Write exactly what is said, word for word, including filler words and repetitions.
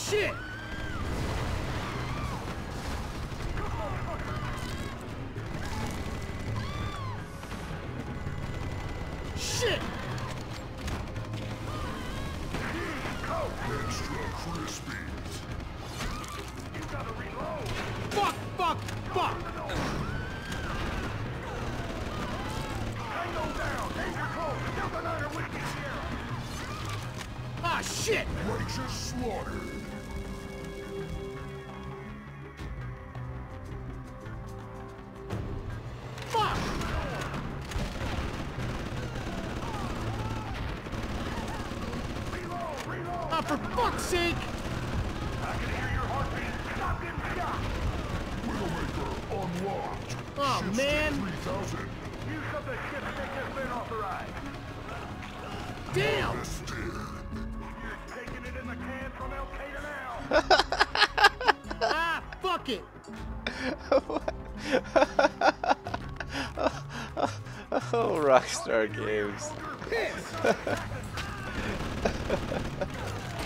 shit! Shit! Extra crispies. You gotta reload. Fuck, fuck, fuck! Tango down. Danger close. Still another weakness here. Ah, shit! Righteous slaughter. Fuck! Reload, reload. Ah, for fuck's sake! I can hear your heartbeat. Stop getting shot. Widowmaker unlocked. Oh, Ship man. state three thousand. Use something to ship stick has been authorized. Damn! Listed. You're taking it in the can from Al Qaeda now. Ah, fuck it! Oh, Rockstar games. Piss!